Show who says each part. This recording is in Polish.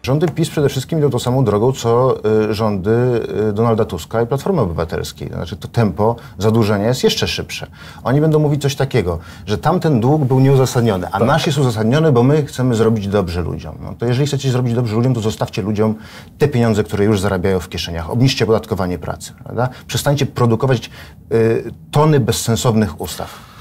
Speaker 1: Rządy PiS przede wszystkim idą tą samą drogą, co rządy Donalda Tuska i Platformy Obywatelskiej. To znaczy to tempo zadłużenia jest jeszcze szybsze. Oni będą mówić coś takiego, że tamten dług był nieuzasadniony, a nasz jest uzasadniony, bo my chcemy zrobić dobrze ludziom. No to jeżeli chcecie zrobić dobrze ludziom, to zostawcie ludziom te pieniądze, które już zarabiają w kieszeniach. Obniżcie opodatkowanie pracy, prawda? Przestańcie produkować tony bezsensownych ustaw.